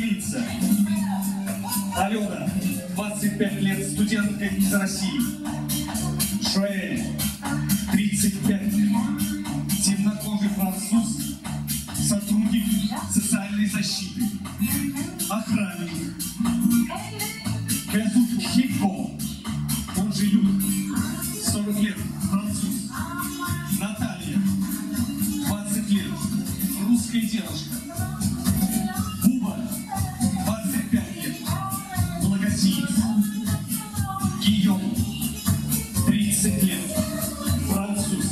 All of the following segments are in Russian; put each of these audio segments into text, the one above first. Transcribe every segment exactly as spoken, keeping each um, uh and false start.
лица. Алена, двадцать пять лет, студентка из России. Шоэль, тридцать пять лет, темнокожий француз, сотрудник социальной защиты, охранник. Кэзут Хико, он же Юг, сорок лет, француз. Наталья, двадцать лет, русская девушка. Буба, двадцать пять лет, благосиец. Гийом, тридцать лет, француз.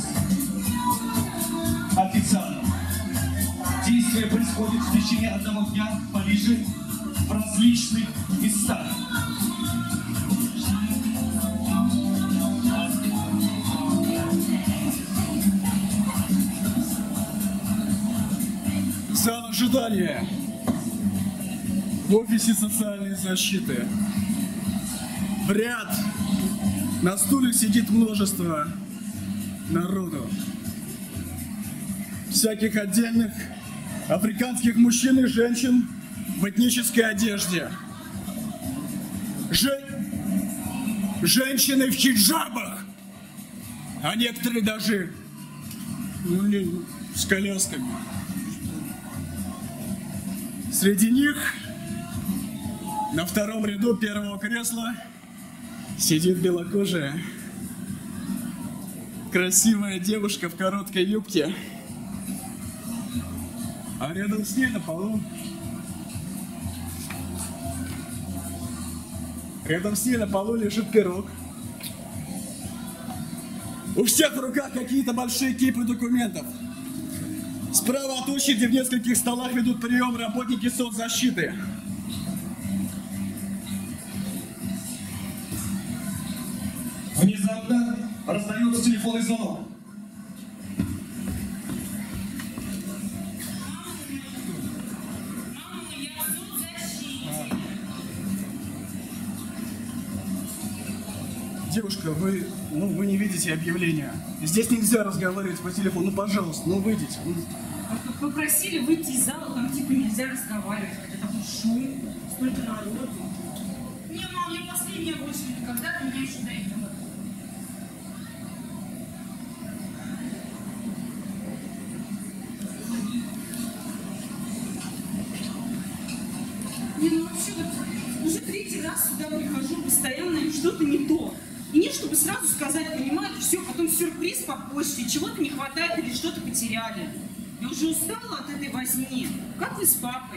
Официант. Действие происходит в течение одного дня в Париже в различных местах. Зал ожидания в офисе социальной защиты. В ряд на стульях сидит множество народу. Всяких отдельных африканских мужчин и женщин в этнической одежде. Же... Женщины в хиджабах, а некоторые даже ну, не, с колясками. Среди них на втором ряду первого кресла сидит белокожая, красивая девушка в короткой юбке. А рядом с ней на полу, рядом с ней на полу лежит пирог. У всех в руках какие-то большие кипы документов. Справа от очереди в нескольких столах ведут прием работники соцзащиты. Внезапно раздается телефонный звонок. Девушка, вы, ну, вы не видите объявления. Здесь нельзя разговаривать по телефону. Ну, пожалуйста, ну выйдите. Попросили выйти из зала, там типа нельзя разговаривать, когда такой шум, столько народу. Не, мам, я последняя больше никогда, ты меня еще доедала. Не, ну вообще, вот, уже третий раз сюда прихожу, постоянно им что-то не то. И нет, чтобы сразу сказать, понимаете, все, потом сюрприз по почте, чего-то не хватает или что-то потеряли. Я уже устала от этой возни. Как вы с папой?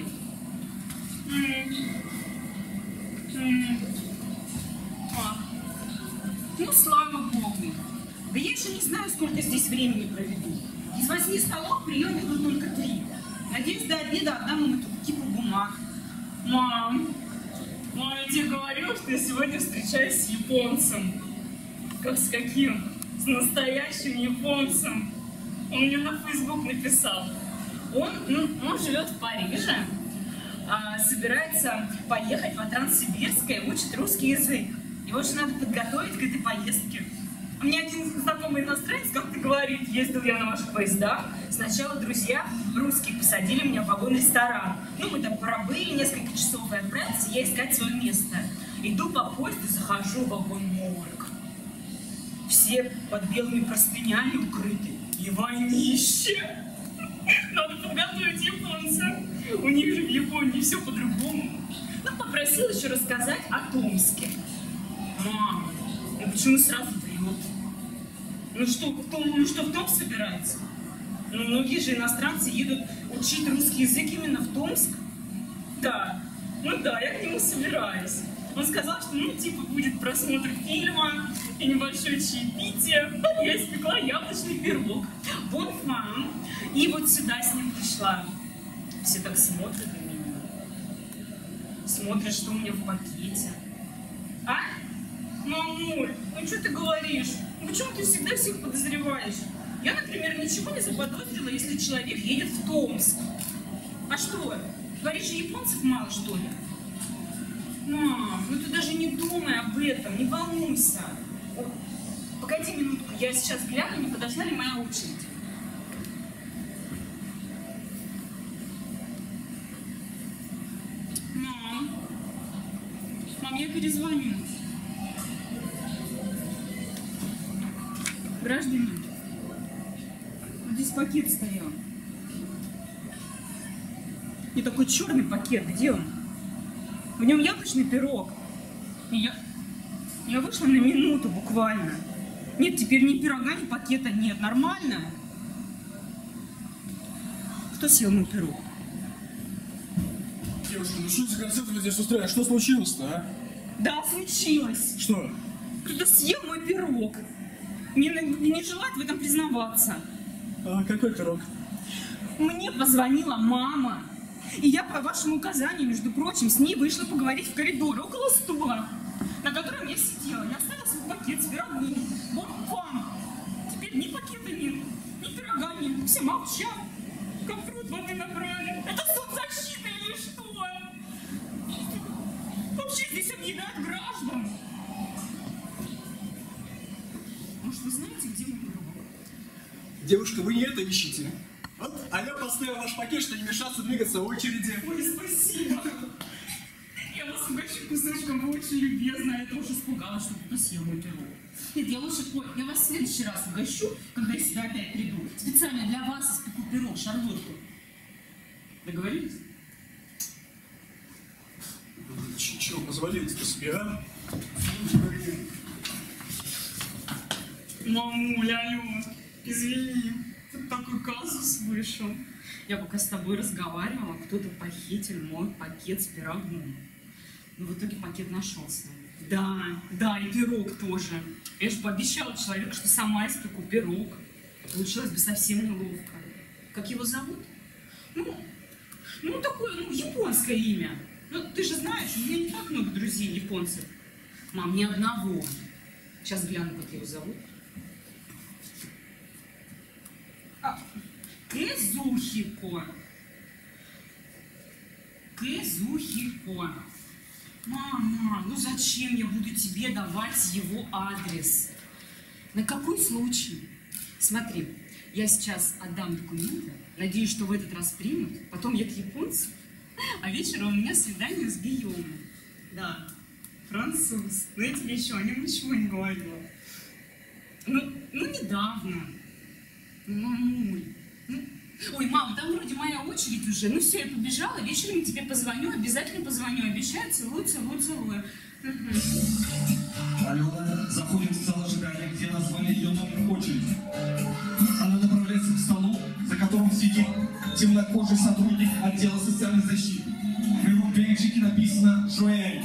А. Ну, слава богу. Да я еще не знаю, сколько здесь времени проведу. Из восьми столов прием идут только три. Надеюсь, до обеда отдам им эту кипу бумаг. Мам, мам, я тебе говорила, что я сегодня встречаюсь с японцем. Как с каким? С настоящим японцем. Он мне на Facebook написал. Он, ну, он живет в Париже, а, собирается поехать по Транссибирской, учит русский язык. Его же надо подготовить к этой поездке. У меня один знакомый иностранец как-то говорит, ездил я на ваших поездах. Сначала друзья русские посадили меня в вагон-ресторан. Ну, мы там пробыли несколько часов, и отправился я искать свое место. Иду по поезду, захожу в вагон-морг. Все под белыми простынями укрыты. И вонище! Надо подготовить японца. У них же в Японии все по-другому. Ну, попросил еще рассказать о Томске. Мам, ну почему сразу врет? Ну что, кто, ну что в Томск собирается? Ну, многие же иностранцы едут учить русский язык именно в Томск. Да, ну да, я к нему собираюсь. Он сказал, что, ну, типа, будет просмотр фильма и небольшое чаепитие. Я испекла яблочный пирог. Вот мам. И вот сюда с ним пришла. Все так смотрят на меня. Смотрят, что у меня в пакете. А? Мамуль, ну что ты говоришь? Ну почему ты всегда всех подозреваешь? Я, например, ничего не заподозрила, если человек едет в Томск. А что, в Париже японцев мало, что ли? Мам, ну ты даже не думай об этом, не волнуйся. О, погоди минутку, я сейчас гляну, не подошла ли моя очередь. Я перезвоню. Граждане, вот здесь пакет стоял. И такой черный пакет, где он? В нем яблочный пирог. И я, я вышла на минуту буквально. Нет, теперь ни пирога, ни пакета нет. Нормально? Кто съел мой пирог? Девушка, ну что за концерт вы здесь устраиваешь? Что случилось-то, а? Да, случилось. Что? Кто-то съел мой пирог. Мне не, не желает в этом признаваться. А какой пирог? Мне позвонила мама. И я по вашему указанию, между прочим, с ней вышла поговорить в коридор около стула, на котором я сидела. Я оставила свой пакет с пирогом. Вот вам. Теперь ни пакета нет, ни пирога нет. Все молчат. Как пруд воды набрали. Это соцзащита или что? Вообще здесь объедают граждан. Может, вы знаете, где мой пирог? Девушка, вы не это ищите. Вот, а я поставил ваш пакет, что не мешаться двигаться в очереди. Ой, спасибо. Я вас угощу кусочком, вы очень любезно. Я тоже испугалась, что кто-то съел мой пирог. Нет, я лучше, ой, я вас в следующий раз угощу, когда я сюда опять приду. Специально для вас испеку пирог, шарлотку. Договорились? Чего позволите-то себе, а? Мамуля, Алена, извини, тут такой казус вышел. Я пока с тобой разговаривала, кто-то похитил мой пакет с пирогом. Но в итоге пакет нашелся. Да, да, и пирог тоже. Я же пообещала человеку, что сама испеку пирог. Получилось бы совсем неловко. Как его зовут? Ну, ну такое, ну, японское имя. Ну, ты же знаешь, у меня не так много друзей японцев. Мам, ни одного. Сейчас гляну, как его зовут. А, Кэзухико. Кэзухико. Мама, ну зачем я буду тебе давать его адрес? На какой случай? Смотри, я сейчас отдам документы, надеюсь, что в этот раз примут, потом я к японцу, а вечером у меня свидание с Гийомом. Да, француз. Но я тебе еще о нем ничего не говорила. Ну, ну недавно. Ну, мамуль. Ну, ой, мам, там вроде моя очередь уже. Ну все, я побежала, вечером тебе позвоню, обязательно позвоню. Обещаю, целую, целую, целую. Алена заходит в зал ожидания, где назвали ее номер очереди. Она направляется к столу, за которым сидит темнокожий сотрудник отдела социальной защиты. На его бейджике написано «Жуэль».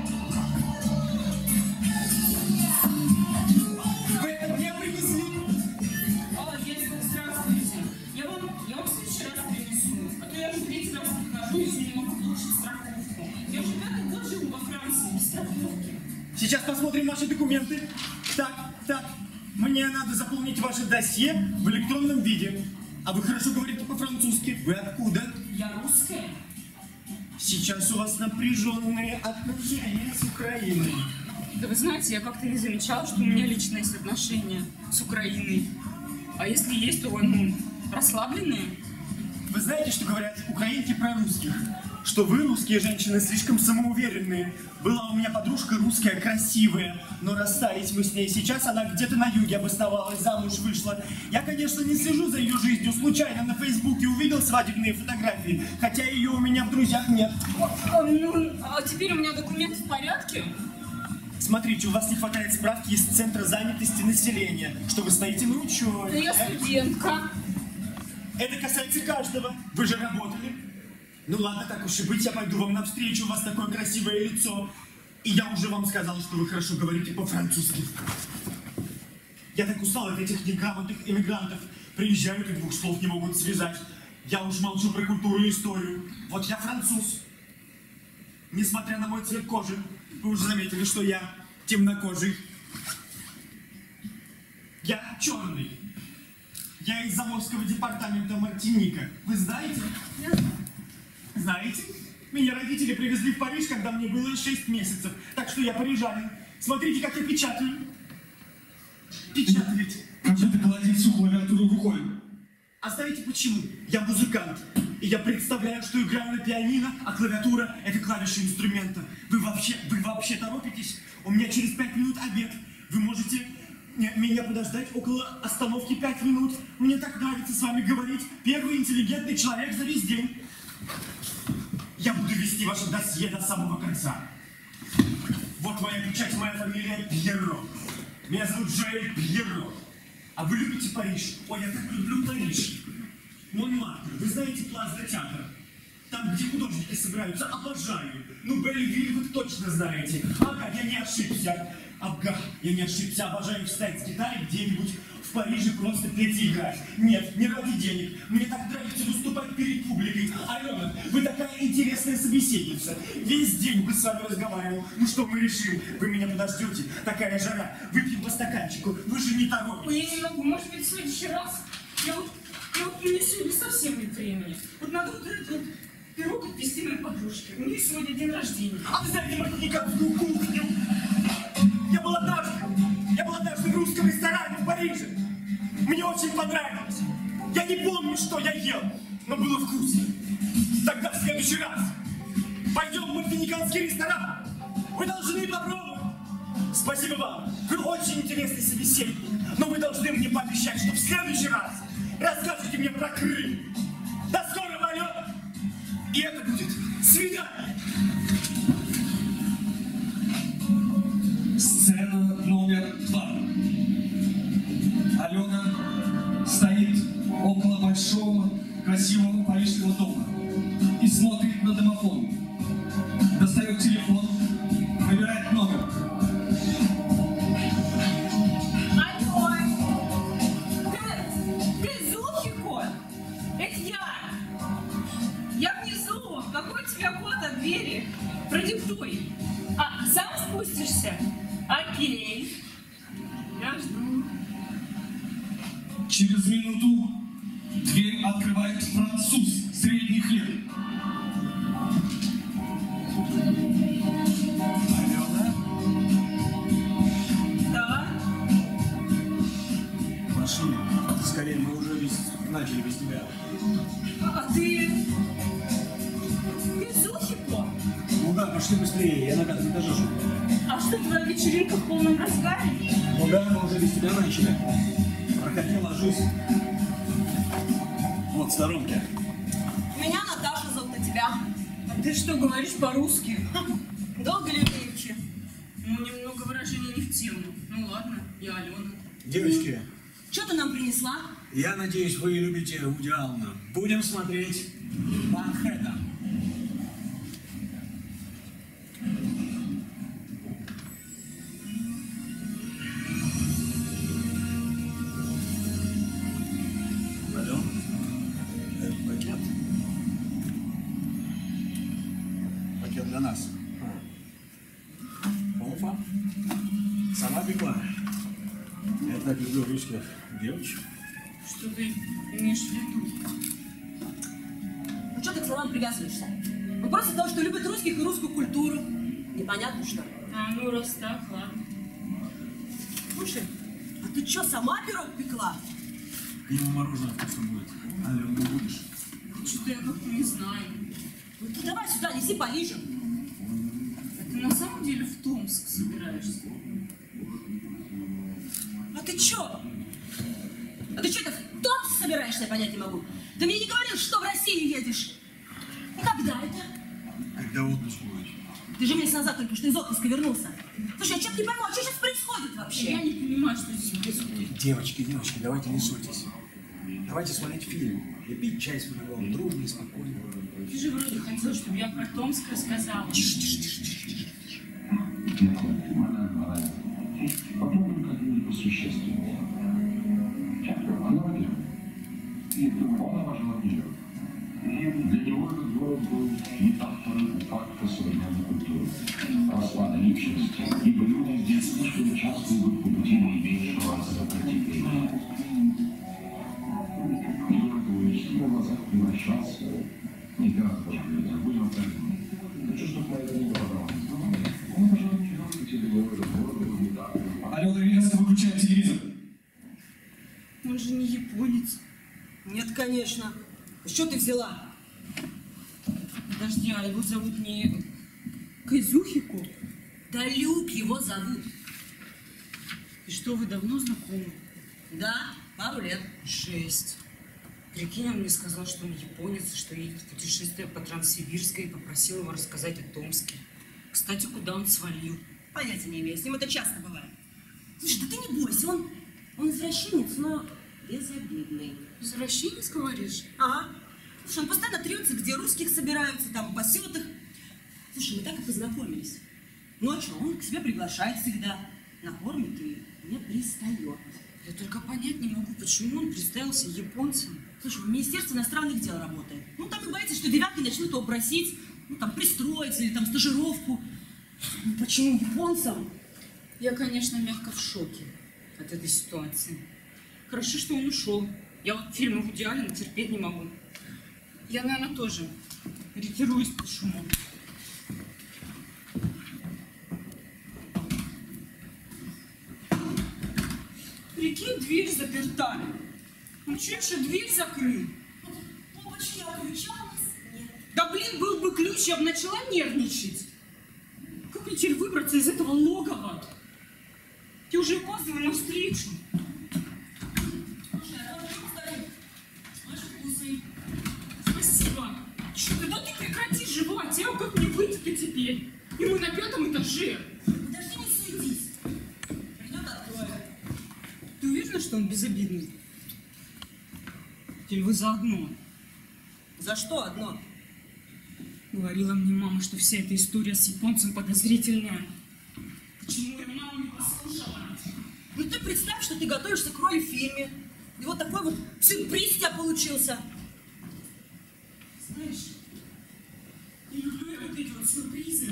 Вы это мне принесли? О, если здравствуйте. Я вам, я вам в следующий раз принесу. А то я уже третий раз прихожу, если не могу получить страховку. Я уже пятый год живу во Франции без страховки. Сейчас посмотрим ваши документы. Так, так. Мне надо заполнить ваше досье в электронном виде. А вы хорошо говорите по-французски. Вы откуда? Я русская. Сейчас у вас напряженные отношения с Украиной. Да вы знаете, я как-то не замечала, что у меня лично есть отношения с Украиной. А если есть, то ну, расслабленные. Вы знаете, что говорят украинки про русских? Что вы, русские женщины, слишком самоуверенные. Была у меня подружка русская, красивая, но расстались мы с ней. Сейчас она где-то на юге обосновалась, замуж вышла. Я, конечно, не слежу за ее жизнью. Случайно на Фейсбуке увидел свадебные фотографии, хотя ее у меня в друзьях нет. А, ну, а теперь у меня документы в порядке? Смотрите, у вас не хватает справки из Центра занятости населения, что вы стоите на учете. Да я студентка. Это касается каждого. Вы же работали. Ну ладно, так уж и быть, я пойду вам навстречу, у вас такое красивое лицо. И я уже вам сказал, что вы хорошо говорите по-французски. Я так устал от этих неграмотных иммигрантов. Приезжают и двух слов не могут связать. Я уж молчу про культуру и историю. Вот я француз. Несмотря на мой цвет кожи, вы уже заметили, что я темнокожий. Я черный. Я из Заморского департамента Мартиника. Вы знаете? Нет. Знаете? Меня родители привезли в Париж, когда мне было шесть месяцев. Так что я парижанин. Смотрите, как я печатаю. Печатаете. Как же ты гладить всю клавиатуру рукой? А знаете почему? Я музыкант. И я представляю, что играю на пианино, а клавиатура — это клавиши инструмента. Вы вообще, вы вообще торопитесь? У меня через пять минут обед. Вы можете меня подождать около остановки пять минут. Мне так нравится с вами говорить. Первый интеллигентный человек за весь день. Я буду вести ваше досье до самого конца. Вот моя печать, моя фамилия Пьеро. Меня зовут Жоэль Пьеро. А вы любите Париж? Ой, я так люблю Париж. Монмартр, вы знаете Плац де Театр? Там, где художники собираются, обожаю. Ну, Беллевиль вы точно знаете. Ага, я не ошибся. Ага, я не ошибся. Обожаю встать с гитарой где-нибудь в Париже, просто петь и играть. Нет, не ради денег. Мне так нравится выступать перед публикой. Алена, вы такая интересная собеседница. Весь день бы с вами разговаривал. Ну что мы решим? Вы меня подождете? Такая жара. Выпьем по стаканчику. Вы же не торопитесь. Ой, я не могу. Может быть, в следующий раз я вот, я вот мне сегодня совсем нет времени. Вот надо вот этот вот пирог отвезти моей подружке. У нее сегодня день рождения. А вы знаете мартиниканскую кухню? Я был однажды, я был однажды в русском ресторане в Париже. Мне очень понравилось. Я не помню, что я ел, но было вкусно. Тогда в следующий раз пойдем в мартиниканский ресторан. Вы должны попробовать. Спасибо вам. Вы очень интересный собеседник. Но вы должны мне пообещать, что в следующий раз расскажете мне про Крым. До скорого, Алена. И это будет свидание. Сцена номер два. Алена стоит около большого красивого парижского дома и смотрит на домофон. Достает телефон, выбирает номер. Алло! Ты, ты Зухико? Это я! Я внизу! Какой у тебя код от двери? Продиктуй! А сам спустишься? Окей. Я жду. Через минуту дверь открывает француз средних лет. Алена? Да? Пошли. Скорее, мы уже без... начали без тебя. А ты... Ты Зухико? Ну да, пошли быстрее, я на пятом этаже живу. А что, твоя вечеринка в полном разгаре? Ну да, мы уже без тебя начали. Проходи, ложись. Вот, в сторонке. Меня Наташа зовут, а тебя? А ты что, говоришь по-русски? Долго ли выучи? Ну, немного выражений не в тему. Ну ладно, я Алена. Девочки, Что ты нам принесла? я надеюсь, вы любите Вуди Аллена. Будем смотреть Манхэттен. Алена, это пакет. Пакет для нас. Опа. Сама пекла. Я так люблю русских девочек. Что ты имеешь в виду? Ну что ты к словам привязываешься? Ну просто потому, что любит русских и русскую культуру. Непонятно что. А, ну раз так, ладно. Слушай, а ты что, сама пирог пекла? К нему мороженое вкусно будет. Алена, не будешь? Что-то я как-то не знаю. Ну ты давай сюда, неси поближе. А ты на самом деле в Томск собираешься? А ты чё? А ты что, это в Томск собираешься, я понять не могу. Ты мне не говорил, что в Россию едешь? И когда это? Когда отпуск будет? Ты же месяц назад только что из отпуска вернулся. Слушай, я что-то не пойму, а что сейчас происходит вообще? Я не понимаю, что здесь происходит. Девочки, девочки, давайте не ссорьтесь. Давайте смотреть фильм и пить чай с врагом, дружно и спокойно. Ты же вроде хотел, чтобы я про Томск рассказала. Тише, тише, тише, тише, тише. Попробуем как-нибудь посущественнее. Она, во-первых, он обожал мир. Для него этот город был метафорой факта современной культуры, распада личности, ибо люди здесь слишком часто идут по пути наименьшего сопротивления. И город его мечты на глазах превращался, не гораздо пожалуй, будем откровенны. Хочу, чтобы на это не было. Он обожал мир, хотя бы говорил, этот город был метафорой. Алена резко выключает телевизор. Он же не японец. Нет, конечно. С чего ты взяла? Подожди, а его зовут не Кызюхико? Да Люк его зовут. И что, вы давно знакомы? Да, пару лет. Шесть. Прикинь, он мне сказал, что он японец, что едет в путешествие по Транссибирской, и попросил его рассказать о Томске. Кстати, куда он свалил? Понятия не имею, с ним это часто бывает. Слушай, да ты не бойся, он, он извращенец, но безобидный. Извращенец, говоришь? Ага. Слушай, он постоянно трется, где русских собираются, там, пасет их. Слушай, мы так и познакомились. Ночью он к себе приглашает всегда, накормит и не пристает. Я только понять не могу, почему он представился японцем. Слушай, в Министерстве иностранных дел работает. Ну, там и боится, что девятки начнут его просить, ну, там, пристроиться или там стажировку. Ну, почему японцам? Я, конечно, мягко в шоке от этой ситуации. Хорошо, что он ушел. Я вот фильмы Вуди Аллена терпеть не могу. Я, наверное, тоже ретируюсь под шумом. Прикинь, дверь заперта. Ну что, еще дверь закрыл? Опачки, а ключа у нас нет. Да блин, был бы ключ, я бы начала нервничать. Как мне теперь выбраться из этого логова? Я уже опаздываю на встречу. Слушай, а там стоит? Наши вкусы. Спасибо. Чё ты, да ты прекрати жевать, а как мне выйти-то теперь? И мы на пятом этаже. Подожди, не суетись. Придет, откроет. Ты уверена, что он безобидный? Или вы заодно? За что одно? Говорила мне мама, что вся эта история с японцем подозрительная. Почему я маму не послушала? Ну ты представь, что ты готовишься к роли в фильме. И вот такой вот сюрприз у тебя получился. Знаешь, не люблю я вот эти вот сюрпризы.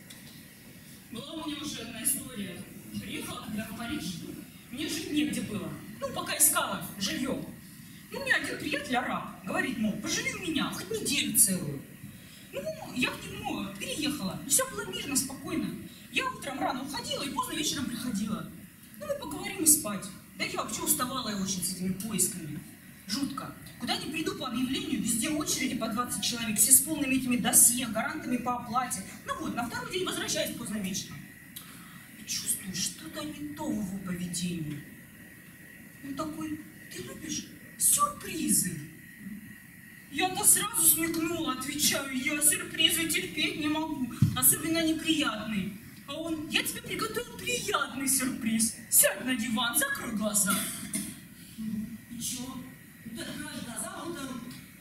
Была у меня уже одна история. Приехала когда в Париж. Мне жить негде было. Ну, пока искала жилье. Ну, мне один приятель араб говорит, мол, поживи у меня, хоть неделю целую. Ну, я к нему переехала. Все было мирно, спокойно. Я утром рано уходила и поздно вечером приходила. Ну, мы поговорим и спать. Да я вообще уставала я очень с этими поисками. Жутко. Куда ни приду по объявлению, везде очереди по двадцать человек, все с полными этими досье, гарантами по оплате. Ну вот, на второй день возвращаюсь поздно вечером. И чувствую, что-то не то в его поведении. Он такой, ты любишь сюрпризы? Я-то сразу смекнула, отвечаю, я сюрпризы терпеть не могу, особенно неприятные. А он, я тебе приготовил приятный сюрприз. Сядь на диван, закрой глаза. И чё? Ты открываешь глаза, он там...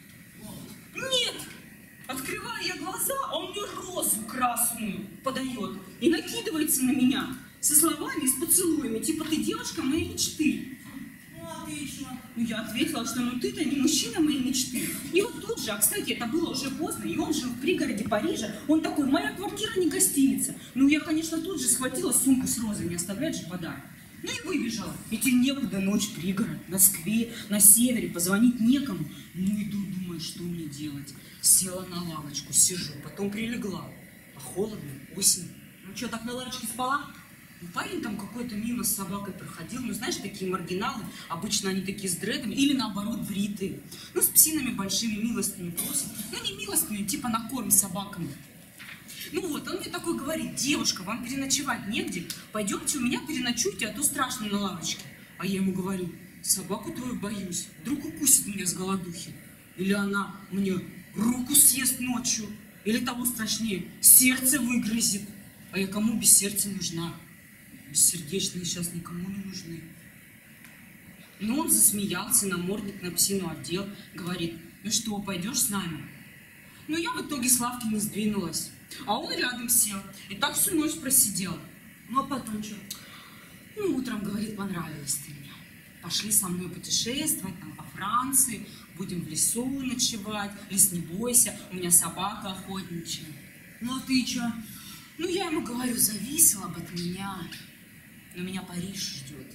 Нет! Открываю я глаза, а он мне розу красную подает и накидывается на меня со словами и с поцелуями, типа ты девушка моей мечты. Ну, а ты чё? Ну, я ответила, что ну ты-то не мужчина моей мечты. И вот тут же, а кстати, это было уже поздно, и он жил в пригороде Парижа, он такой, моя квартира не гостиница. Ну, я, конечно, тут же схватила сумку с розой, не оставлять же подарок. Ну и выбежала. Ведь и некуда, ночь, пригород, в Москве, на севере, позвонить некому. Ну, иду, думаю, что мне делать. Села на лавочку, сижу, потом прилегла. А холодно, осень. Ну чё, так на лавочке спала? Ну, парень там какой-то мимо с собакой проходил. Ну, знаешь, такие маргиналы, обычно они такие с дредами, или наоборот бритые. Ну, с псинами большими, милостыми просят. Ну, не милостыми, типа на корм собакам. Ну вот, он мне такой говорит, девушка, вам переночевать негде, пойдемте у меня переночуйте, а то страшно на лавочке. А я ему говорю, собаку твою боюсь, вдруг укусит меня с голодухи. Или она мне руку съест ночью, или того страшнее, сердце выгрызет. А я кому без сердца нужна? Бессердечные сейчас никому не нужны. Ну, он засмеялся, намордник на псину одел, говорит, ну что, пойдешь с нами? Ну, я в итоге с лавки не сдвинулась. А он рядом сел. И так всю ночь просидел. Ну, а потом что? Ну, утром, говорит, понравилось ты мне. Пошли со мной путешествовать там по Франции. Будем в лесу ночевать. Лес не бойся, у меня собака охотничья. Ну, а ты чё? Ну, я ему говорю, зависела бы от меня. Но меня Париж ждет.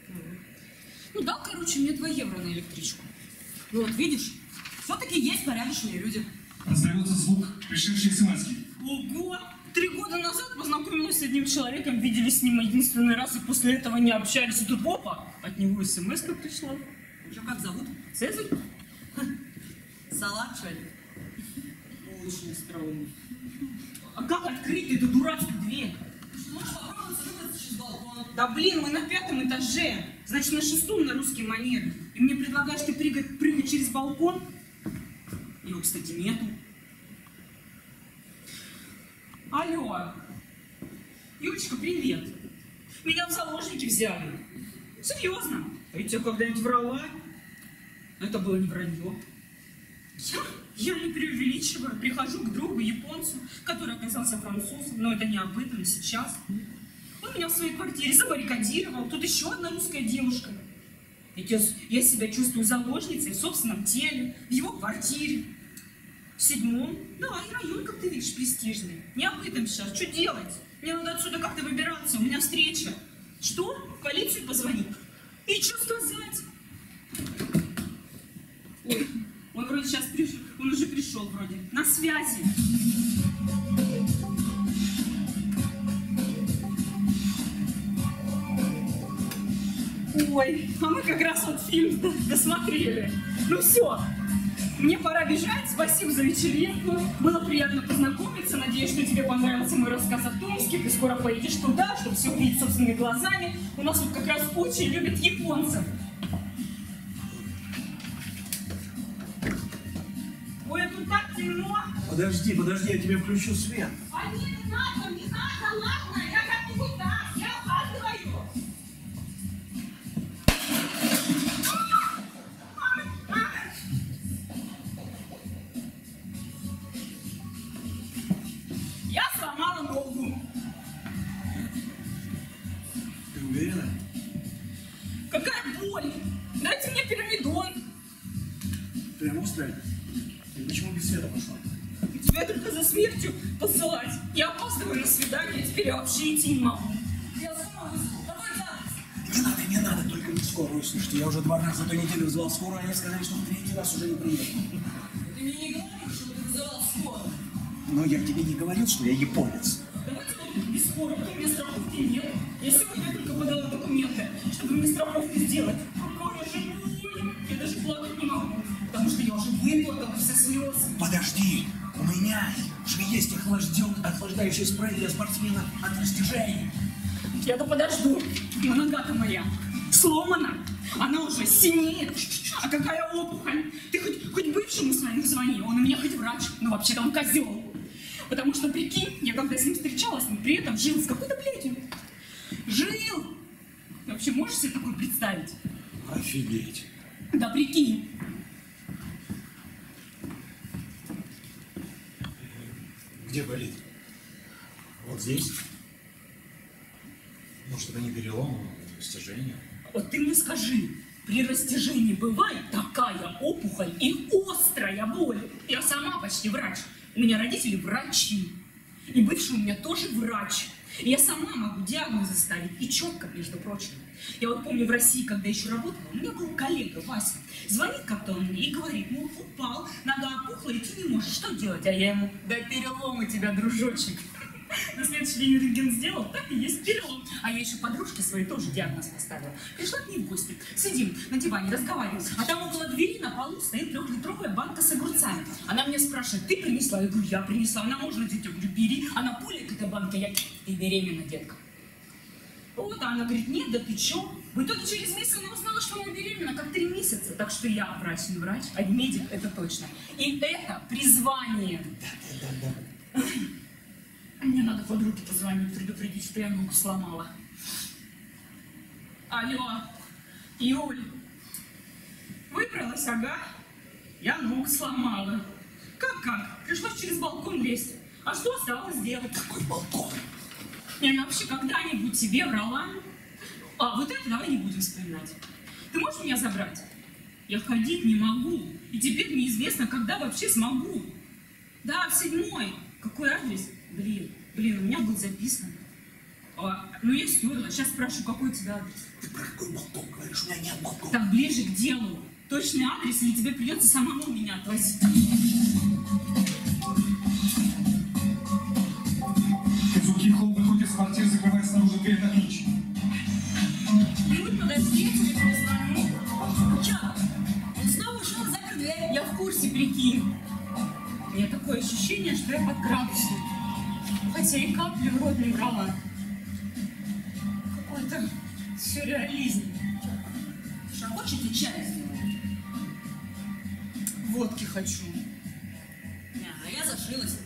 Ну, дал, короче, мне два евро на электричку. Ну, вот видишь, все-таки есть порядочные люди. Раздается звук пришедшей смс-ки. Ого! Три года назад познакомилась с одним человеком, виделись с ним единственный раз, и после этого не общались. И тут, опа, от него смс-ка пришла. Чё, как зовут? Цезарь? Салат, что ли? Ну, больше не остроумный. А как открыть эту дурацкую дверь? Можешь попробовать выбраться через балкон. Да блин, мы на пятом этаже. Значит, на шестом на русские манеры. И мне предлагаешь ты прыгать, прыгать через балкон? Его, кстати, нету. Алло. Юлечка, привет. Меня в заложники взяли. Серьезно? А я тебе когда-нибудь врала? Это было не вранье. Я, я не преувеличиваю. Прихожу к другу, японцу, который оказался французом, но это не об этом сейчас. Он меня в своей квартире забаррикадировал. Тут еще одна русская девушка. Ведь я, я себя чувствую заложницей в собственном теле, в его квартире. В седьмом. Да, и район, как ты видишь, престижный. Не об этом сейчас. Что делать? Мне надо отсюда как-то выбираться. У меня встреча. Что? В полицию позвонить? И что сказать? Ой, он вроде сейчас пришел. Он уже пришел вроде. На связи. Ой, а мы как раз вот фильм досмотрели. Ну все, мне пора бежать. Спасибо за вечеринку. Было приятно познакомиться. Надеюсь, что тебе понравился мой рассказ о Томске. Ты скоро поедешь туда, чтобы все увидеть собственными глазами. У нас вот как раз очень любят японцев. Ой, тут так темно. Подожди, подожди, я тебе включу свет. А нет, не надо, не надо, ладно, я как-нибудь там, я опаздываю. Я сломала ногу. Ты уверена? Какая боль? Дайте мне пирамидон. Прямо устраивай. Ты почему без света пошла? Тебя только за смертью посылать. Я опаздываю на свидание, теперь я вообще идти не могу. Я сама вызову. Давай так. Не надо, не надо, только не скорую. Слушайте, я уже два раза за эту неделю вызвал скорую, они сказали, что в третий раз уже не приедут. Ты мне не говоришь, что ты вызывал скорую. Но я тебе не говорил, что я японец. Давайте только без скорой, у меня страховки нет. Я сегодня только подала документы, чтобы мне страховку сделать. Какая же боль! Я даже плакать не могу, потому что я уже выплакала все слезы. Подожди, у меня же есть охлажден, охлаждающий спрей для спортсмена от растяжения. Я-то подожду, но нога-то моя сломана, она уже синеет. А какая опухоль? Ты хоть, хоть бывшему своему звони, он у меня хоть врач, но вообще-то он козел. Потому что, прикинь, я когда с ним встречалась, но при этом жил с какой-то блядью. Жил! Ты вообще можешь себе такое представить? Офигеть. Да прикинь. Где болит? Вот здесь? Может, это не перелом, а растяжение? Вот ты мне скажи, при растяжении бывает такая опухоль и острая боль. Я сама почти врач. У меня родители врачи. И бывший у меня тоже врач. И я сама могу диагнозы ставить. И четко, между прочим. Я вот помню в России, когда еще работала, у меня был коллега Вася. Звонит как-то он мне и говорит, ну упал, нога опухла, идти не можешь. Что делать? А я ему, да перелом у тебя, дружочек. На следующий день рентген сделал, так и есть перелом. А я еще подружке своей тоже диагноз поставила. Пришла к ней в гости, сидим на диване, разговариваем. А там около двери на полу стоит трехлитровая банка с огурцами. Она меня спрашивает, ты принесла? Я говорю, я принесла. Она, можно, детя? Я говорю, бери. Она пулит эта банка, я, ты беременна, детка. Вот, а она говорит, нет, да ты чё? В итоге через месяц она узнала, что она беременна, как три месяца. Так что я врач, не врач, а медик, это точно. И это призвание. Да, да, да. Мне надо подруге позвонить, предупредить, что я ногу сломала. Алло, Юль, выбралась, ага? Я ногу сломала. Как-как? Пришлось через балкон лезть. А что осталось делать? Какой балкон? Я вообще когда-нибудь тебе врала? А, вот это давай не будем вспоминать. Ты можешь меня забрать? Я ходить не могу. И теперь неизвестно, когда вообще смогу. Да, в седьмой. Какой адрес? Блин, блин, у меня был записан. А, ну я стерла. Сейчас спрашиваю, какой у тебя адрес. Ты про какой балкон говоришь? У меня нет балкона. Так, ближе к делу. Точный адрес, или тебе придется самому меня отвозить? Казукихо выходит из квартиры, закрывая снаружи дверь на ключ. Юль, подожди, я тебе позвоню. Чё? Он снова ушел, запер дверь. Я в курсе, прикинь. Мне такое ощущение, что я под градусом. Хотя и капли в рот не брала. Какой-то сюрреализм. Что, хочете чай сделать? Водки хочу. Не, а я зашилась.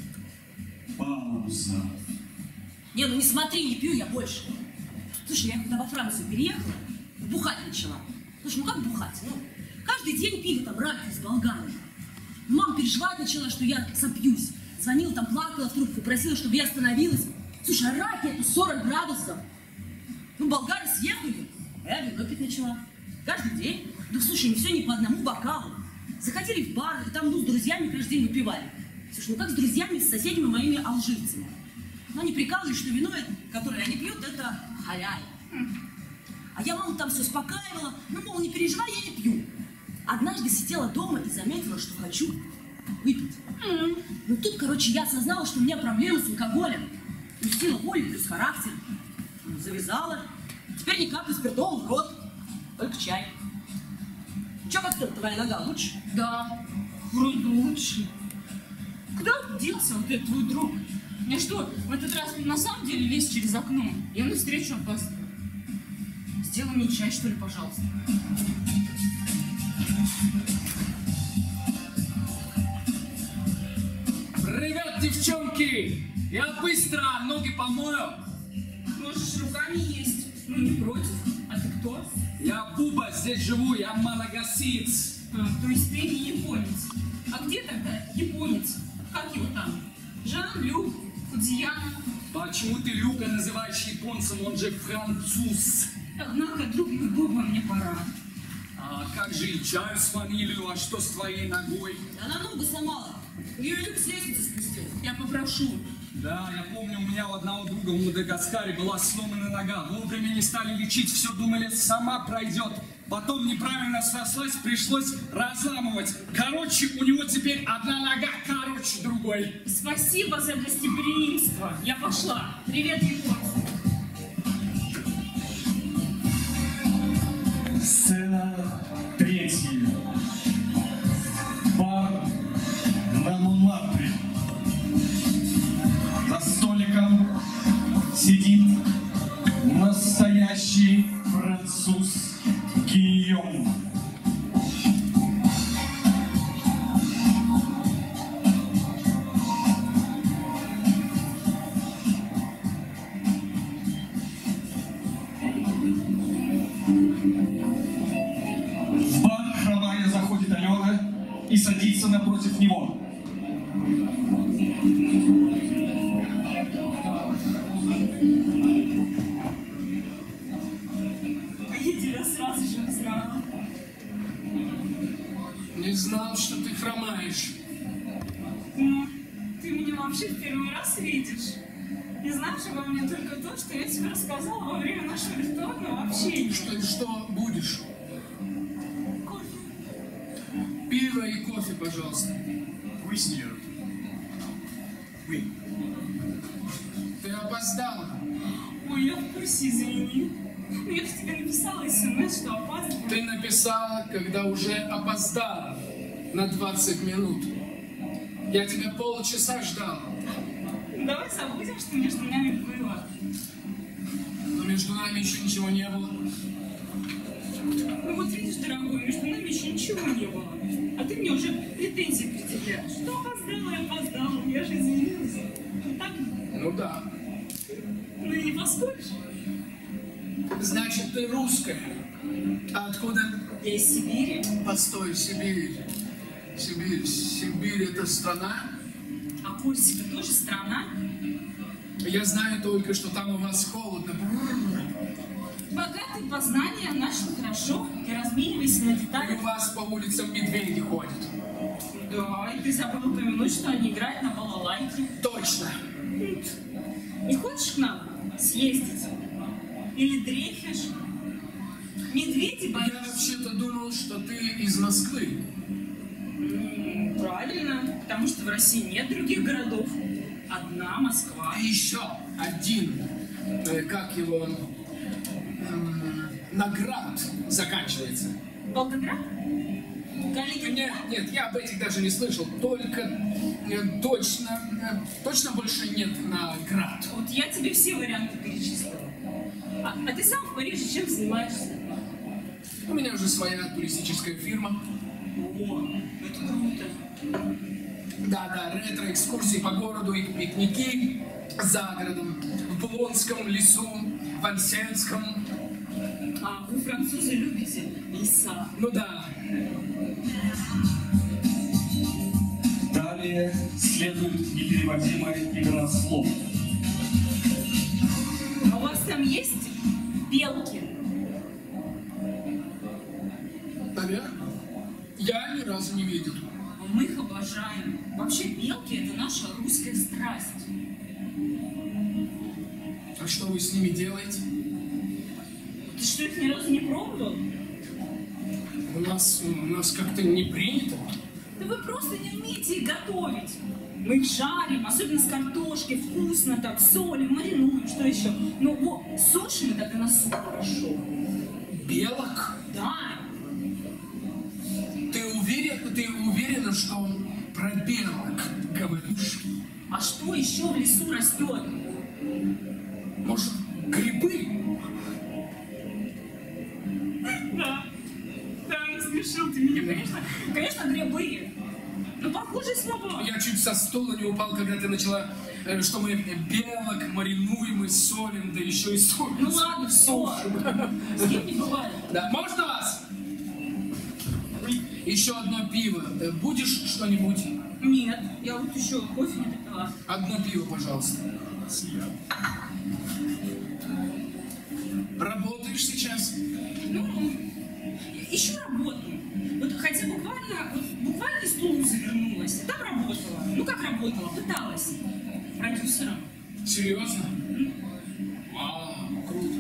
Пауза. Не, ну не смотри, не пью я больше. Слушай, я когда во Францию переехала, бухать начала. Слушай, ну как бухать? Ну, каждый день пили там раки с болгами. Мама переживать начала, что я сопьюсь. Звонила там, плакала в трубку, просила, чтобы я остановилась. Слушай, а раки это сорок градусов. Ну, болгары съехали, а я вино пить начала. Каждый день. Да слушай, не все не по одному бокалу. Заходили в бар, и там, ну, с друзьями каждый день выпивали. Слушай, ну как с друзьями, с соседями моими алжирцами. Но они прикалывали, что вино, которое они пьют, это халяль. А я маму там все успокаивала, ну, мол, не переживай, я не пью. Однажды сидела дома и заметила, что хочу выпить. Mm. Ну тут, короче, я осознала, что у меня проблемы с алкоголем. Ну, сила воли плюс характер. Ну, завязала. Теперь ни капли спиртового в рот. Только чай. Че, как там твоя нога, лучше? Да, вроде лучше. Куда делся вот этот твой друг? Мне что, в этот раз на самом деле лез через окно? Я на встречу опаздываю. Сделай мне чай, что ли, пожалуйста. Привет, девчонки! Я быстро ноги помою. Можешь руками есть. Ну, не против. А ты кто? Я Буба, здесь живу, я малагасиец. А, то есть ты не японец. А где тогда японец? Как его там? Жан-Люк, Фудзияма. Почему ты Люка называешь японцем, он же француз? Однако, друг мой, Буба, мне пора. А как же и чаю с ванилью, а что с твоей ногой? Она ногу сломала. Ее Люк с лестницы спустил. Я попрошу. Да, я помню, у меня у одного друга в Мадагаскаре была сломана нога. Вовремя не стали лечить, все думали, сама пройдет. Потом неправильно срослась, пришлось разламывать. Короче, у него теперь одна нога короче другой. Спасибо за гостеприимство. Я пошла. Привет, японцы. Сцена третья. Бар на Монмартре. За столиком сидит настоящий француз Гийом. В бар, хромая, заходит Алена и садится напротив него. Я тебя сразу же узнала. Не знал, что ты хромаешь. Ну, ты меня вообще в первый раз видишь. И знаешь обо мне только то, что я тебе рассказала во время нашего виртуального общения. Что и что будешь? Кофе. Пиво и кофе, пожалуйста. Вы с нее. Вы. Ты опоздала. Ой, я в курсе, извини. Ну, я же тебе написала смс, что опаздываю. Ты написала, когда уже опоздала на двадцать минут. Я тебя полчаса ждал. Давай забудем, что между нами было. Но между нами еще ничего не было. Ну вот видишь, дорогой, между нами еще ничего не было. А ты мне уже претензии предъявляешь. Что опоздала, я опоздала, я же извинилась. Так? Ну да. Ну и не поспоришь? Значит, ты русская. А откуда? Я из Сибири. Постой, Сибирь. Сибирь. Сибирь это страна? А Корсика тоже страна? Я знаю только, что там у вас холодно. Богатые познания, начали хорошо. Ты разменивайся на И детали. у вас по улицам медведи ходят. Да, и ты забыл упомянуть, что они играют на балалайке. Точно. Не хочешь к нам съездить? Или дрейфишь? Медведи Я боишься? вообще-то думал, что ты из Москвы. М, Правильно, потому что в России нет других городов. Одна Москва. И еще один, э, как его, м, наград заканчивается. Волгоград? Калинин. Нет, нет, я об этих даже не слышал. Только э, точно, э, точно больше нет наград. Вот я тебе все варианты перечислила. А, а ты сам в Париже чем занимаешься? У меня уже своя туристическая фирма. О, это круто. Да-да, ретро-экскурсии по городу и пикники за городом, в Булонском лесу, в Ансенском. А вы, французы, любите леса? Ну да. Далее следует непереводимая игра слов. А у вас там есть белки? Наверное. Я ни разу не видел. Мы их обожаем. Вообще белки — это наша русская страсть. А что вы с ними делаете? Ты что, их ни разу не пробовал? У нас, у нас как-то не принято. Да вы просто не умеете их готовить. Мы их жарим, особенно с картошкой, вкусно так, солим, маринуем, что еще. Ну вот, сушим и тогда на суп хорошо. Белок? Да. Ты уверен, ты уверена, что про белок говоришь? А что еще в лесу растет? Может, грибы? Да. Да, насмешил ты меня, конечно. Конечно, грибы. Ну, похожие слова. Я чуть со стула не упал, когда ты начала, э, что мы белок маринуем и солим, да еще и солим. Ну ладно, все. С кем не бывает. Да, можно вас? Еще одно пиво. Э, Будешь что-нибудь? Нет, я вот еще кофе не допила. Одно пиво, пожалуйста. Работаешь сейчас? Ну, еще работаю. Вот хотя буквально, вот буквально из Тулузы вернулась. Там работала. Ну как работала? Пыталась. Продюсером. Серьезно? Вау, круто.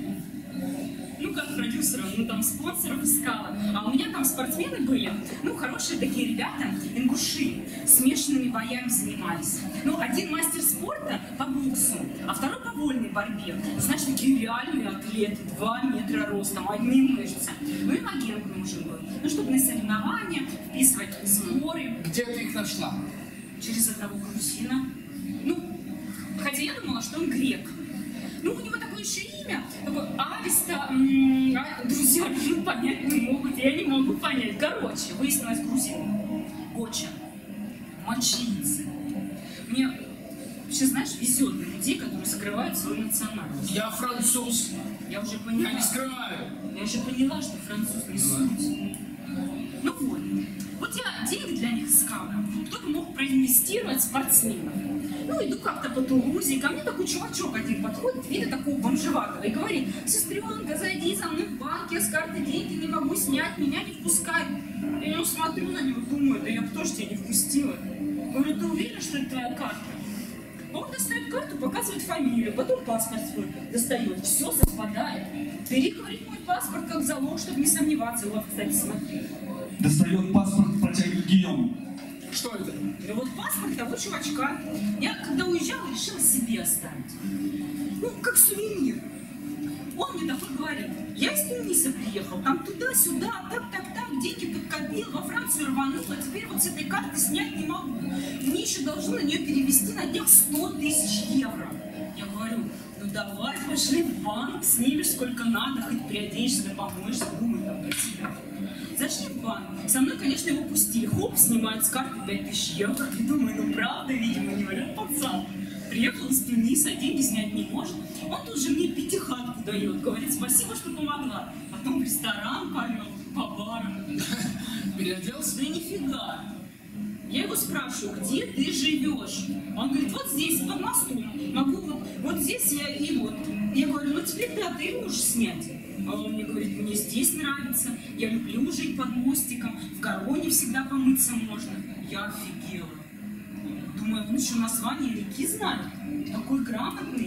Ну как продюсером, ну там спонсоров искала. А у меня там спортсмены были. Ну, хорошие такие ребята, ингуши. Смешанными боями занимались. Ну, один мастер спорта по боксу, а второй по вольной борьбе. Знаешь, такие реальные атлеты, два метра ростом, одни мышцы. Ну, им агент нужен был. Ну, чтобы на соревнования вписывать сборы. Где ты их нашла? Через одного грузина. Ну, хотя я думала, что он грек. Ну, у него такое еще имя, такое Ависта, м- а, друзья, ну, понять не могут, я не могу понять. Короче, выяснилось грузин. Очень. Мочиться. Мне вообще, знаешь, везет на людей, которые скрывают свою национальность. Я француз. Я уже Я поняла. не скрываю. Я уже поняла, что француз не суть. Ну вот. Вот я деньги для них искала. Кто-то мог проинвестировать в спортсменов. Ну, иду как-то по Тулузе, и ко мне такой чувачок один подходит, вида такого бомжеватого, и говорит: сестренка, зайди за мной в банк, я с карты деньги не могу снять, меня не впускают. Я ну, смотрю на него, думаю, да я бы тоже тебя не впустила. Говорю: ты уверена, что это твоя карта? Он достает карту, показывает фамилию, потом паспорт свой достает, все совпадает. Бери, говорит, мой паспорт как залог, чтобы не сомневаться. Вот, кстати, смотри. Достает паспорт, протягивает Гийому. Что это? И вот паспорт того чувачка я, когда уезжала, решила себе оставить. Ну, как сувенир. Он мне такой говорит: я из Туниса приехал, там туда-сюда, так-так-так, деньги подкопил, во Францию рванула, теперь вот с этой карты снять не могу. Мне еще должны на нее перевести на днях сто тысяч евро. Я говорю: ну давай, пошли в банк, снимешь сколько надо, хоть приоденешься, да помоешься, думай там про себя. Зашли в банк. Со мной, конечно, его пустили. Хоп, снимают с карты пять тысяч евро. И думаю, ну правда, видимо, не врет пацан. Приехал из Туниса, деньги снять не может. Он тут же мне пятихатку дает. Говорит: спасибо, что помогла. Потом в ресторан повел, по барам. Переоделся? Да нифига. Я его спрашиваю: где ты живешь? Он говорит: вот здесь, под мостом. Могу вот, вот здесь я и вот. Я говорю: ну теперь да, ты можешь снять. А он мне говорит: мне здесь нравится, я люблю жить под мостиком, в Гароне всегда помыться можно. Я офигела. Думаю, он еще название реки знает, такой грамотный.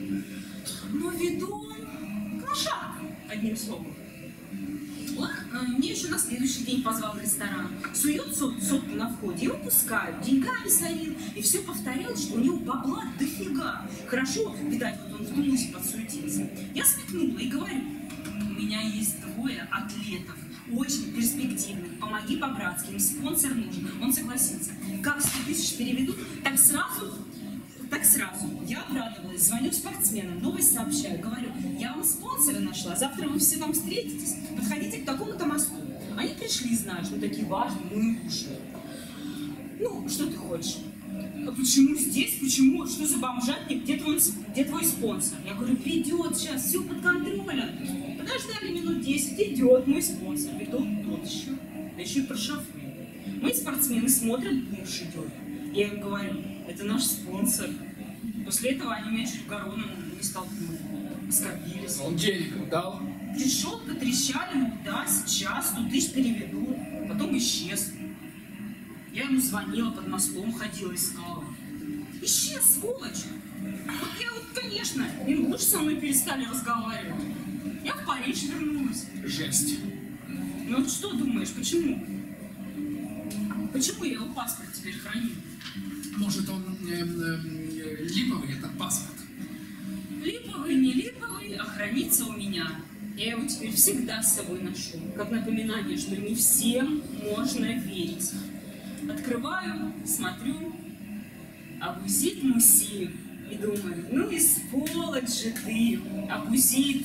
Но ведун лошадка, одним словом. Он э, мне еще на следующий день позвал в ресторан. Сует сот, сотку на входе, его пускают, деньгами словил. И все повторял, что у него бабла дофига. Хорошо, видать, вот он в Тулузе подсуетился. Я смекнула и говорю: у меня есть двое атлетов, очень перспективный. Помоги по-братски, им спонсор нужен. Он согласился. Как сто тысяч переведут, так сразу, так сразу. Я обрадовалась, звоню спортсменам, новость сообщаю. Говорю, я вам спонсора нашла, завтра вы все там встретитесь. Подходите к такому-то мосту. Они пришли, знаешь, ну такие важные, ну и ушли. Ну, что ты хочешь? А почему здесь? Почему? Что за бомжатник? Где твой, где твой спонсор? Я говорю, придет сейчас, все под контролем. Подождали минут десять, идет мой спонсор. Ведут тот еще. Да еще и про шофера. Мы спортсмены смотрят, бомж идет. Я им говорю, это наш спонсор. После этого они меня чуть гороном не столкнули. Оскорбились. Он денег дал? Пришел, потрещали, мол, да, сейчас, сто тысяч переведу. Потом исчез. Я ему звонила, под мостом ходила, искала. Исчез, сволочь. Вот я вот, конечно, и лучше со мной перестали разговаривать. Я в Париж вернулась. Жесть. Ну вот что думаешь, почему? Почему я его паспорт теперь храню? Может, он э, э, липовый, этот паспорт? Липовый, не липовый, а хранится у меня. Я его теперь всегда с собой ношу. Как напоминание, что не всем можно верить. Открываю, смотрю, Абузит Мусиев. И думаю, ну и сволочь же ты, Абузит.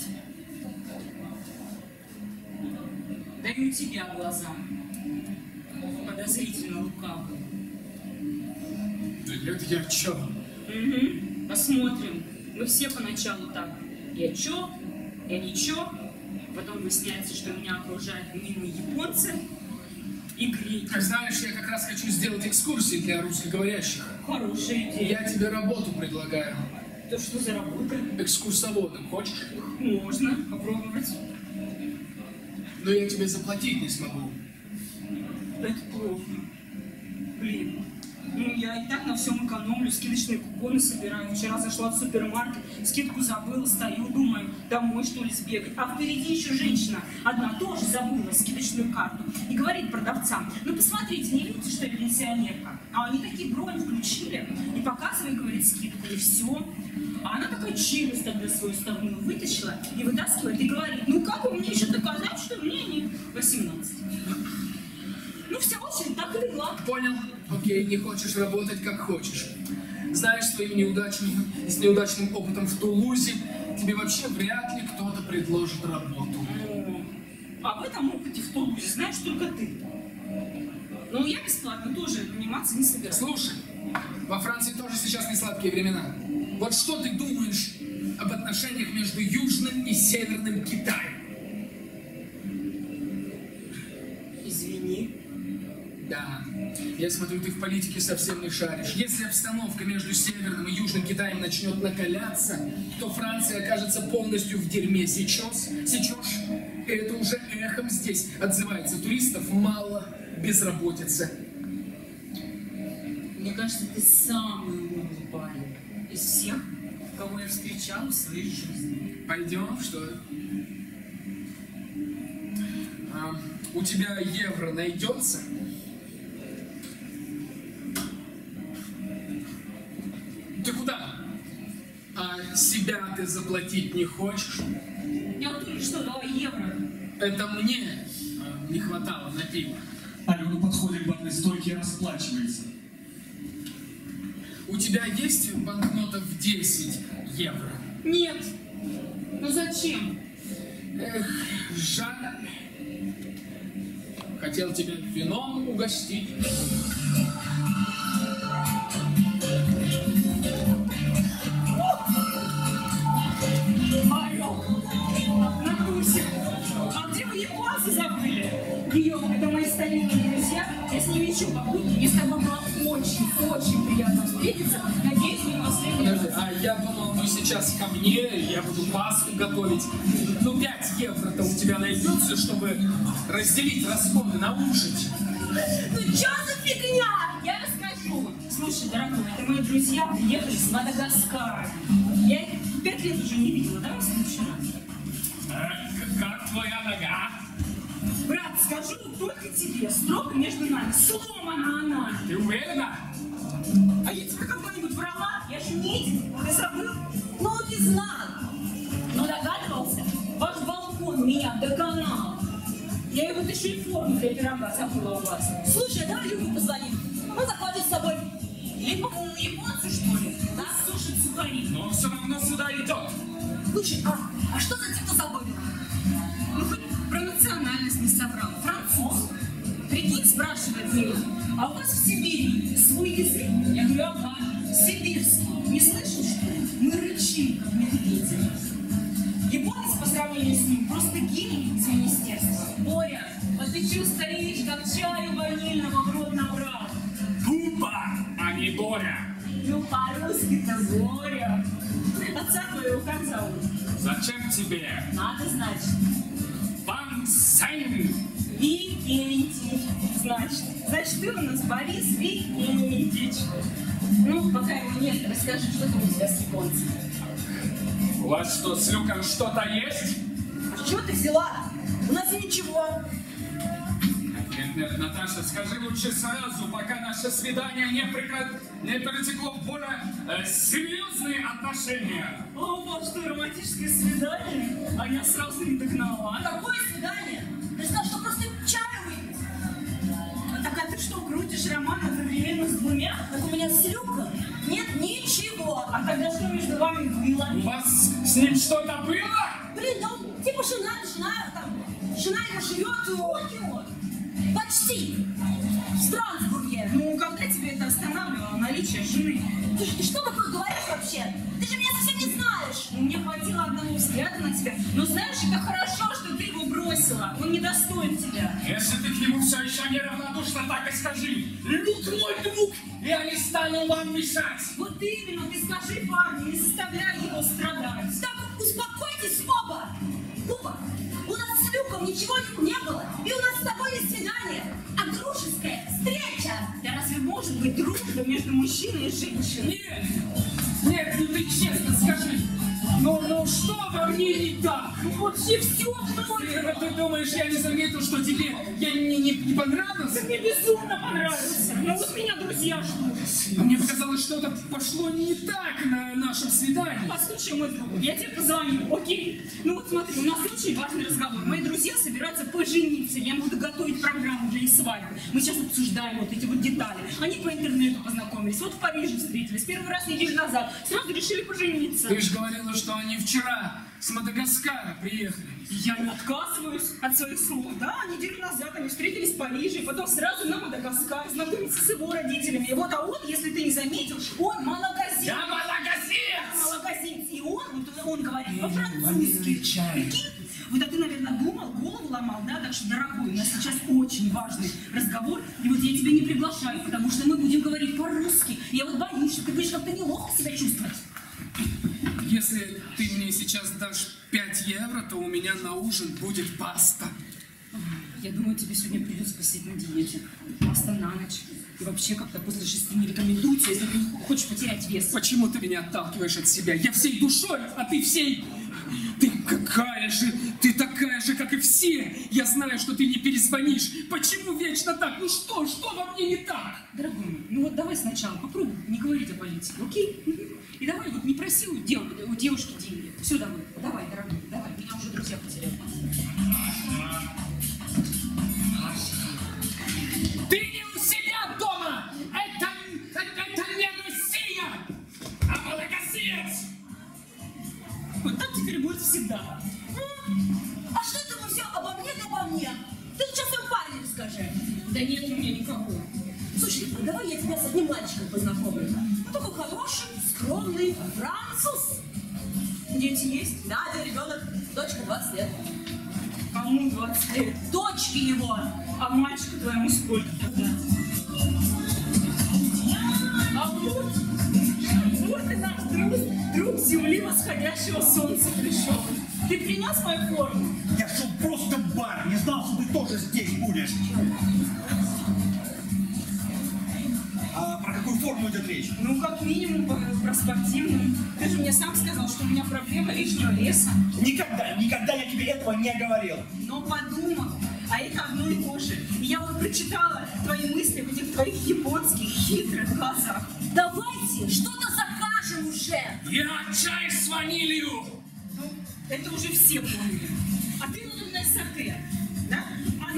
Даю тебя глаза. Подозрительно лукавый. Да нет, я чё? Угу. Посмотрим. Мы все поначалу так. Я чё? Я ничего. Потом выясняется, что меня окружают милые японцы и греки. Как знаешь, я как раз хочу сделать экскурсии для русскоговорящих. Хорошая идея. Я тебе работу предлагаю. То что за работа? Экскурсоводом хочешь? Можно попробовать. Но я тебе заплатить не смогу. Это плохо. Блин. Ну, я и так на всем экономлю, скидочные купоны собираю. Вчера зашла в супермаркет, скидку забыла, стою, думаю, домой что ли сбегать. А впереди еще женщина одна тоже забыла скидочную карту. И говорит продавцам, ну посмотрите, не видите, что я пенсионерка? А они такие бронь включили и показывают, говорит, скидку, и все. А она такая челюсть тогда свою ставную вытащила и вытаскивает и говорит, ну как вы мне еще доказать, что мне не восемнадцать? Ну, вся очередь так и легла. Понял. Окей, не хочешь работать, как хочешь. Знаешь, своим неудачным, с неудачным опытом в Тулузе тебе вообще вряд ли кто-то предложит работу. Ну, об этом опыте в Тулузе знаешь только ты. Но я бесплатно тоже наниматься не собираюсь. Слушай, во Франции тоже сейчас не сладкие времена. Вот что ты думаешь об отношениях между Южным и Северным Китаем? Извини. Да, я смотрю, ты в политике совсем не шаришь. Если обстановка между Северным и Южным Китаем начнет накаляться, то Франция окажется полностью в дерьме. Сечешь? Сечешь? И это уже эхом здесь отзывается. Туристов мало, безработица. Мне кажется, ты самый умный парень из всех, кого я встречала в своей жизни. Пойдем, что ли? А, у тебя евро найдется? Ты куда? А себя ты заплатить не хочешь? Я вот только что дала евро. Это мне а, не хватало на пиво. Алена подходит к барной стойке и расплачивается. У тебя есть банкнота в десять евро? Нет. Ну зачем? Эх, жаль. Хотел тебя вином угостить. Надуйся. А где вы японцы забыли? Ее, это мои старинные друзья. Я с ними еще побуду. Мне с тобой было очень, очень приятно встретиться. Надеюсь, не последний раз. Подожди, а я думал, мы сейчас ко мне, я буду пасту готовить. Ну, пять евро-то у тебя найдется, чтобы разделить расходы на ужин. Ну что за фигня? Я расскажу. Слушай, дорогой, это мои друзья приехали с Мадагаскара. Я их пять лет уже не видела, да, в следующий раз? Как твоя нога? Брат, скажу только тебе, строго между нами, сломана она. Ты уверена? А я тебе когда-нибудь врала? Я же медик, ты забыл? Ну, ты знал. Но догадывался, ваш балкон меня доконал. Я его вот еще и форму для пирога забыла у вас. Слушай, а давай Любу позвоним. Он захватит с собой. Или по моему японцу, что ли? Да, сушит сухари. Но он все равно сюда идет. Слушай, а, а что за тип с собой? Ну, хоть про национальность не соврал. Француз. Прикинь, спрашивает меня, а у вас в Сибири свой язык? Я говорю, ага, сибирский. Не слышал, что ли? Мы рычим, как медведи. Японец по сравнению с ним просто гений из министерства. Боря, а ты че стоишь, как чаю ванильного в рот набрал? Пупа, а не Боря. Ну, по-русски-то Боря. Отца твоего как зовут? Зачем тебе? Надо знать. Ван Сэнь. Викентьевич, значит. Значит, ты у нас Борис Викентьевич. Ну, пока его нет, расскажи, что там у тебя с японцем. У вас что, с Люком что-то есть? А что ты взяла? У нас и ничего. Нет, нет, Наташа, скажи лучше сразу, пока наше свидание не, прекра... не перетекло в более э, серьезные отношения. О, у вас что, романтическое свидание? А я сразу не догнала. Какое свидание? Ты сказал, что просто чаю выпить. А так а ты что, крутишь роман одновременно с двумя? Так у меня с Люком нет ничего. А тогда что между вами было? У вас с ним что-то было? Блин, да он типа жена, жена, там, жена его живет у... Почти. В Страсбурге. Ну, когда тебе это останавливало, наличие жены? Ты, ты что такое говоришь вообще? Ты же меня совсем не знаешь. Ну, мне хватило одного взгляда на тебя. Но знаешь, это хорошо, что ты его бросила. Он недостоин тебя. Если ты к нему все еще неравнодушна, так и скажи. Люк мой друг, я не стану вам мешать. Вот именно, ты скажи парню, не заставляй его страдать. Так, успокойтесь оба. Люба, у нас с Люком ничего не, не было. И у нас с тобой не свидание, а дружеская встреча. Да разве может быть дружба между мужчиной и женщиной? Нет, нет, ну ты честно скажи. Ну, ну что во мне не так? Вообще все Ты, ты думаешь, я не заметил, что тебе я не, не, не понравился? Мне безумно понравился. Ну вот меня друзья ждут. А мне показалось, что-то пошло не так на нашем свидании. Послушай, мой друг, я тебе позвоню, окей? Ну вот смотри, у нас очень важный разговор. Мои друзья собираются пожениться. Я буду готовить программу для их свадьбы. Мы сейчас обсуждаем вот эти вот детали. Они по интернету познакомились. Вот в Париже встретились. Первый раз неделю назад. Сразу решили пожениться. Ты же говорила, что они вчера с Мадагаскара приехали. Я не отказываюсь от своих слов. Да, неделю назад они встретились в Париже, и потом сразу на Мадагаскар знакомиться с его родителями. И вот, а он, если ты не заметил, он малогазин. Я малогазин! Малогазин. И он, вот он говорит по-французски. Прикинь? Вот а ты, наверное, думал, голову ломал, да? Так что, дорогой, у нас сейчас очень важный разговор, и вот я тебя не приглашаю, потому что мы будем говорить по-русски. Я вот боюсь, что ты будешь как-то неловко себя чувствовать. Если ты мне сейчас дашь пять евро, то у меня на ужин будет паста. Я думаю, тебе сегодня придется посидеть на диете. Паста на ночь. И вообще как-то после шести не рекомендуется, если ты хочешь потерять вес. Почему ты меня отталкиваешь от себя? Я всей душой, а ты всей... Ты какая же, ты такая же, как и все. Я знаю, что ты не перезвонишь. Почему вечно так? Ну что, что во мне не так? Дорогой мой, ну вот давай сначала попробуй не говорить о политике, окей? И давай вот не проси у, дев, у девушки деньги. Все, давай, давай, дорогой, давай. Меня уже друзья потеряли. Ты не у себя дома! Это, это, это не Россия, а Мадагаскар! Вот так теперь будет всегда. А что это вы все обо мне, да обо мне? Ты лучше о своем парне расскажи. Да нет у меня никого. Слушай, а давай я тебя с одним мальчиком познакомлю. Ну, такой хороший, скромный, француз. Дети есть? Да, да, ребенок, дочка двадцать лет. Кому двадцать лет? Дочке его. А мальчику твоему сколько тогда? А вот, вот и наш друг, друг земли восходящего солнца пришел. Ты принес мою форму? Я шел просто в бар, не знал, что ты тоже здесь будешь. А про какую форму идет речь? Ну, как минимум, про, про спортивную. Ты же мне сам сказал, что у меня проблема лишнего веса. Никогда, никогда я тебе этого не говорил. Но подумал, а это одно и то же. И я вот прочитала твои мысли в этих твоих японских хитрых глазах. Давайте что-то закажем уже. Я чай с ванилью! Ну, это уже все поняли. А ты, наверное, саке, да? А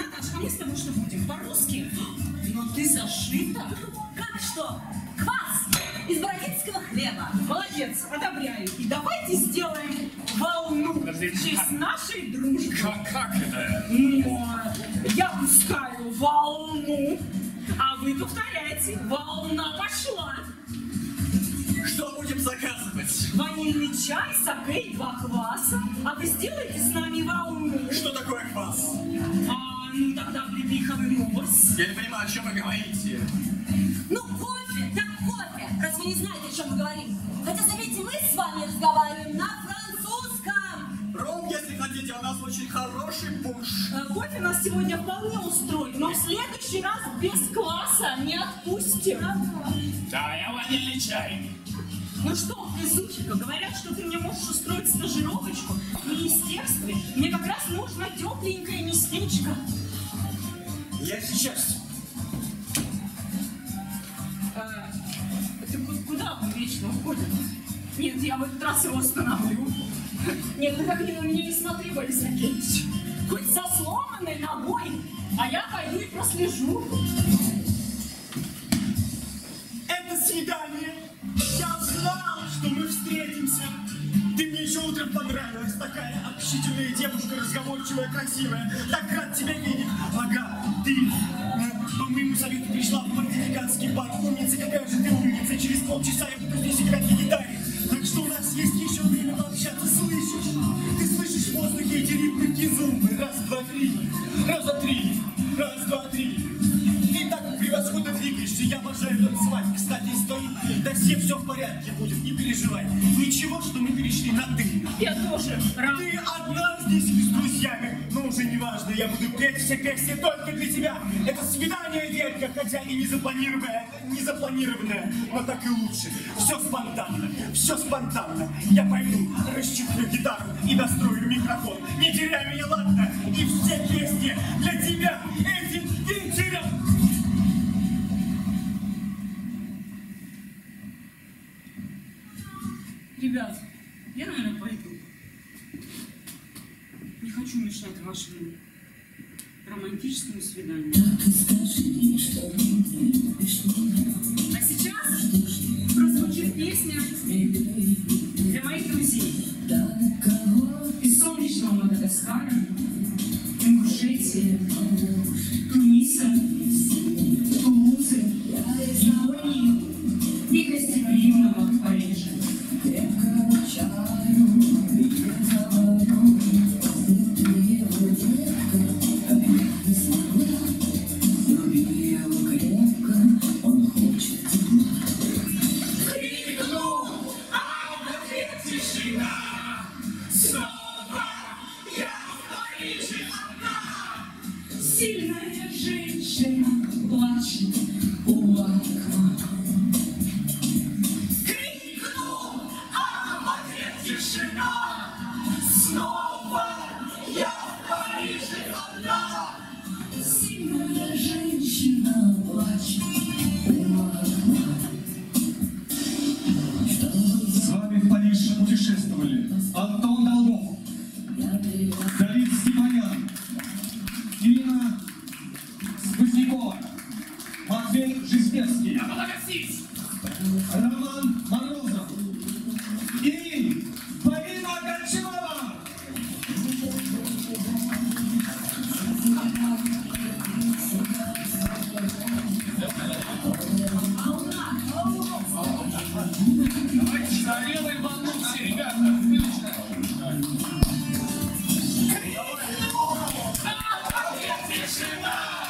с тобой что будем? По-русски? Но ты зашита. Как что? Квас из бородинского хлеба. Молодец, одобряю. И давайте сделаем волну в честь нашей дружбы. Как, как это? Ну, я пускаю волну, а вы повторяете. Волна пошла. Что будем заказывать? Ванильный чай, саке и два кваса. А вы сделаете с нами волну. Что такое квас? А, ну тогда облепиховый морс. Я не понимаю, о чем вы говорите. Ну, кофе, так кофе. Раз вы не знаете, о чем мы говорим. Хотя, заметьте, мы с вами разговариваем на французском. Ром, если хотите, у нас очень хороший пунш. Э, Кофе нас сегодня вполне устроит, но в следующий раз без кваса не отпустим. Да, я ванильный чай. Ну что, везучка, говорят, что ты мне можешь устроить стажировочку в министерстве. Мне как раз нужно тепленькое местечко. Я сейчас. Э, ты ку- куда он вечно уходит? Нет, я в этот раз его остановлю. Нет, ты как на меня не смотри, Борис Аркадьевич. Хоть со сломанной ногой, а я пойду и прослежу. Это свидание. Я знал, что мы встретимся. Ты мне еще утром понравилась. Такая общительная девушка, разговорчивая, красивая. Так рад тебя видеть. Ага, ты э, по моему совету пришла в мартиниканский бар. Умница, какая же ты умница. Через полчаса я буду здесь играть на гитаре. Так что у нас есть еще время пообщаться. Слышишь? Ты слышишь в воздухе эти ритмы кизумбы. Раз, два, три. Раз, два, три. Раз, два, три. Ты так превосходно двигаешься, я обожаю танцевать. Кстати, стой, да все все в порядке будет, не переживай. Ничего, что мы перешли на ты. Я тоже рад. Ты одна здесь с друзьями, но уже не важно, я буду петь все песни только для тебя. Это свидание, детка, хотя и не запланированное, не запланированное, но так и лучше. Все спонтанно, все спонтанно. Я пойду, расчехлю гитару и настрою микрофон. Не теряй меня, ладно? И все песни для тебя этим вечером. Ребят, я, наверное, пойду. Не хочу мешать вашему романтическому свиданию. А сейчас прозвучит песня для моих друзей. Из солнечного Мадагаскара, Ингушетии, Туниса, Тулузы, Японии и гостеприимного Парижа. Сильная женщина плачет у окна. Крикну, а в ответ тишина. Снова я в Париже одна. Сильная женщина плачет у окна. С вами в Париж путешествовали Антон Долгов, Давид Степанян, Ирина Сквознякова, Матвей Жизбецкий, Роман Морозов и Полина Гончарова. Давайте зарелаем волну все, ребята. Отлично. Тишина!